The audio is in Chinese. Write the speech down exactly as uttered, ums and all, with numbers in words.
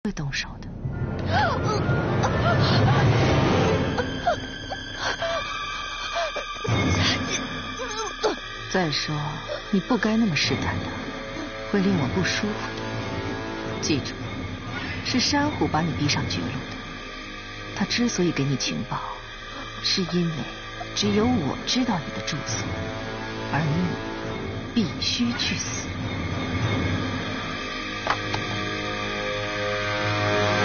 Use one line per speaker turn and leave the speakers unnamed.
会动手的。再说，你不该那么试探他，会令我不舒服的。记住，是珊瑚把你逼上绝路的。他之所以给你情报，是因为只有我知道你的住所，而你必须去死。